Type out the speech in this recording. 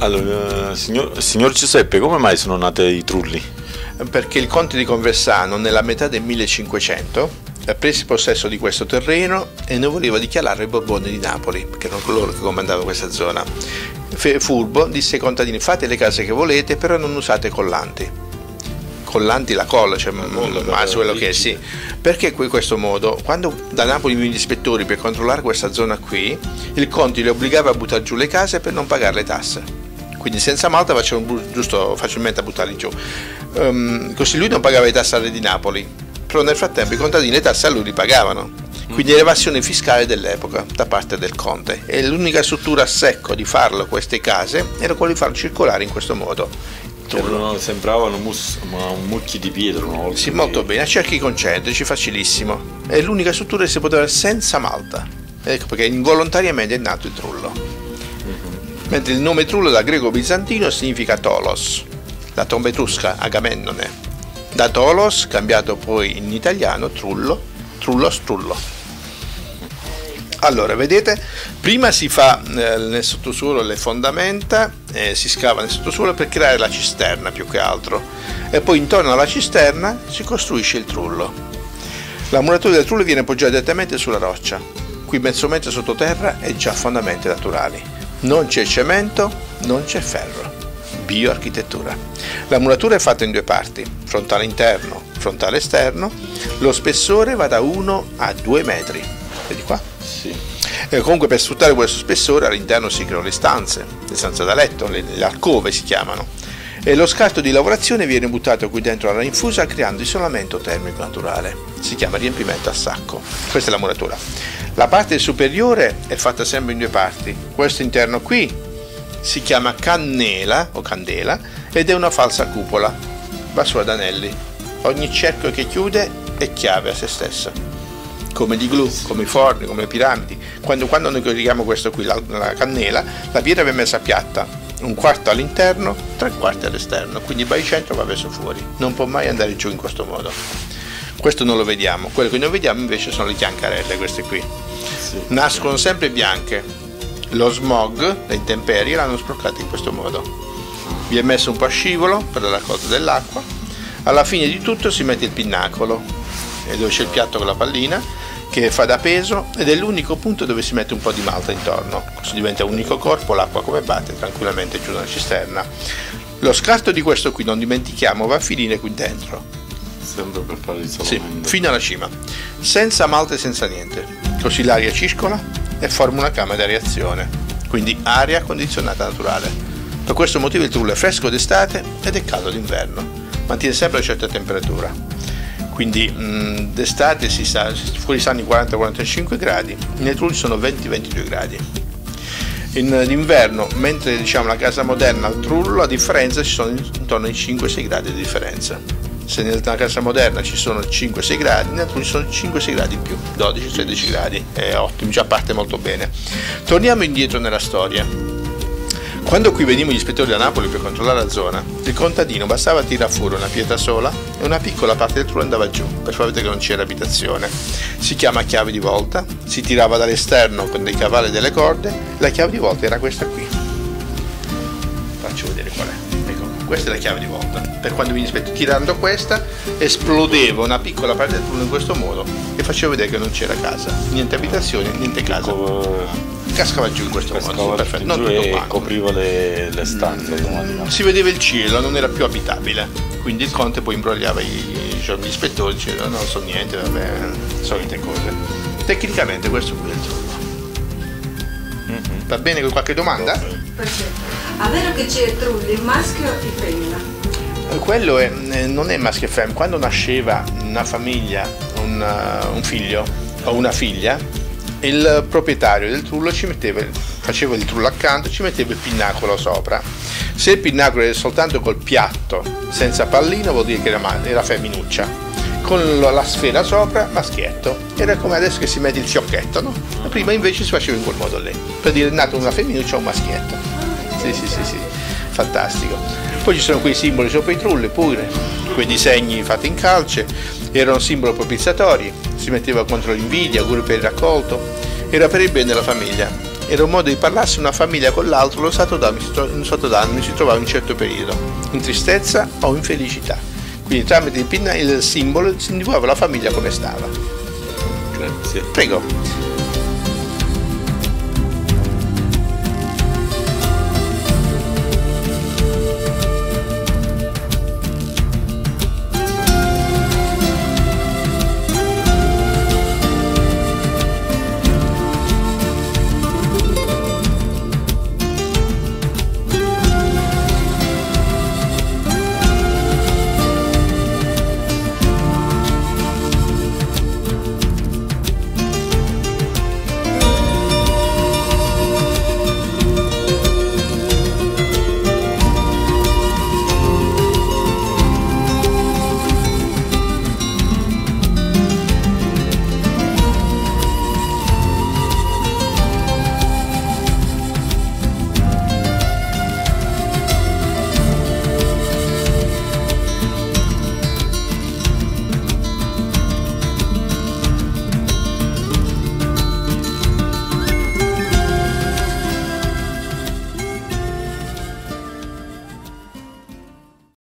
Allora, signor Giuseppe, come mai sono nati i trulli? Perché il conte di Conversano, nella metà del 1500, prese possesso di questo terreno e ne voleva dichiarare i Borboni di Napoli, perché erano coloro che comandavano questa zona. Furbo disse ai contadini: fate le case che volete, però non usate collanti. Collanti, la colla, cioè quello che è, sì. Perché in questo modo, quando da Napoli venivano gli ispettori per controllare questa zona qui, il conte li obbligava a buttare giù le case per non pagare le tasse. Quindi senza malta facevano giusto facilmente a buttarli giù. Così lui non pagava le tasse al re di Napoli, però nel frattempo i contadini le tasse a lui li pagavano. Quindi è l'evasione fiscale dell'epoca da parte del conte, e l'unica struttura a secco di farlo queste case era quello di farlo circolare in questo modo. Sembravano un mucchio di pietra, no? Sì, molto bene, a cerchi concentrici, facilissimo. È l'unica struttura che si poteva fare senza malta. Ecco perché involontariamente è nato il trullo. Mentre il nome trullo da greco-bizantino significa tolos, la tomba etrusca Agamennone. Da tolos, cambiato poi in italiano, trullo, trullo. Allora, vedete, prima si fa nel sottosuolo le fondamenta, si scava nel sottosuolo per creare la cisterna più che altro, e poi intorno alla cisterna si costruisce il trullo. La muratura del trullo viene poggiata direttamente sulla roccia. Qui mezzo metro sottoterra è già fondamenti naturali. Non c'è cemento, non c'è ferro. Bioarchitettura. La muratura è fatta in due parti, frontale interno, frontale esterno. Lo spessore va da 1 a 2 metri. Vedi qua? Sì. Comunque, per sfruttare questo spessore all'interno si creano le stanze da letto, le alcove si chiamano, e lo scarto di lavorazione viene buttato qui dentro alla rinfusa creando isolamento termico naturale. Si chiama riempimento a sacco. Questa è la muratura. La parte superiore è fatta sempre in due parti. Questo interno qui si chiama cannela o candela ed è una falsa cupola, va su ad anelli. Ogni cerchio che chiude è chiave a se stessa, come di glue, come i forni, come le piramidi. Quando noi corichiamo questo qui, la cannela, la pietra viene messa piatta, un quarto all'interno, 3/4 all'esterno, quindi il baricentro va verso fuori, non può mai andare giù in questo modo. Questo non lo vediamo, quello che noi vediamo invece sono le chiancarelle, queste qui. Sì. Nascono sempre bianche. Lo smog, le intemperie, l'hanno sporcata in questo modo. Vi è messo un po' a scivolo per la raccolta dell'acqua. Alla fine di tutto si mette il pinnacolo, e dove c'è il piatto con la pallina che fa da peso, ed è l'unico punto dove si mette un po' di malta intorno, così diventa un unico corpo, l'acqua come batte tranquillamente giù nella cisterna. Lo scarto di questo qui, non dimentichiamo, va a finire qui dentro, sempre per fare l'isolamento. sì, fino alla cima, senza malta e senza niente, così l'aria circola e forma una camera di areazione, quindi aria condizionata naturale. Per questo motivo il trullo è fresco d'estate ed è caldo d'inverno, mantiene sempre una certa temperatura. Quindi d'estate fuori stanno i 40-45 gradi, nei trulli sono 20-22 gradi. D'inverno, mentre diciamo la casa moderna al trullo, a differenza ci sono intorno ai 5-6 gradi di differenza. Se nella casa moderna ci sono 5-6 gradi, nel trullo ci sono 5-6 gradi in più, 12-13 gradi, è ottimo, già parte molto bene. Torniamo indietro nella storia. Quando qui venivano gli ispettori da Napoli per controllare la zona, il contadino bastava tirare fuori una pietra sola e una piccola parte del trullo andava giù, per far vedere che non c'era abitazione. Si chiama chiave di volta, si tirava dall'esterno con dei cavalli e delle corde, la chiave di volta era questa qui. Faccio vedere qual è. Ecco, questa è la chiave di volta. Per quando veniva ispettore, tirando questa, esplodeva una piccola parte del trullo in questo modo e faceva vedere che non c'era casa, niente abitazione, niente casa. Cascava giù in questo modo, perfetto, non tutto e copriva le stanze automaticamente. Si vedeva il cielo, non era più abitabile, quindi il conte poi imbrogliava gli ispettori, diceva non so niente, vabbè, solite cose. Tecnicamente questo qui è il trullo. Va bene, con qualche domanda? Perfetto. A vero che c'è trulli, maschio e femmina? Quello non è maschio e femmina. Quando nasceva una famiglia, un figlio o una figlia, il proprietario del trullo faceva il trullo accanto, ci metteva il pinnacolo sopra. Se il pinnacolo era soltanto col piatto, senza pallino, vuol dire che era femminuccia. Con la sfera sopra, maschietto. Era come adesso che si mette il fiocchetto, no? Prima invece si faceva in quel modo lì, per dire è nato una femminuccia o un maschietto. Sì, fantastico. Poi ci sono quei simboli sopra i trulli pure, quei disegni fatti in calce, erano simboli propiziatori, si metteva contro l'invidia, auguri per il raccolto, era per il bene della famiglia. era un modo di parlarsi una famiglia con l'altro lo stato d'animo si trovava in un certo periodo, in tristezza o in felicità. Quindi tramite il simbolo si indicava la famiglia come stava. Grazie. Prego.